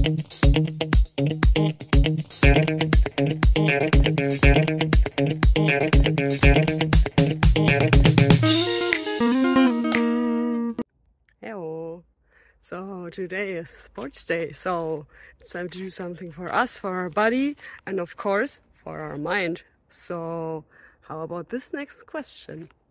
Hello. So today is sports day, so it's time to do something for us, for our body, and of course for our mind. So how about this next question?